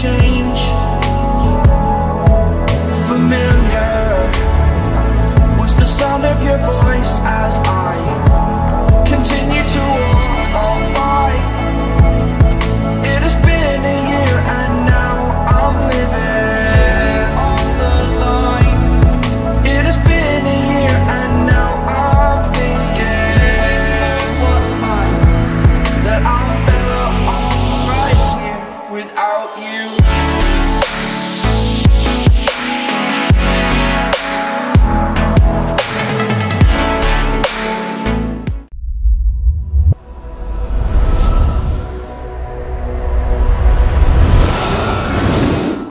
change. Familiar was the sound of your voice as I continue to walk on by. It has been a year and now I'm living on the line. It has been a year and now I'm thinking what's mine, that I'm better off right here without you.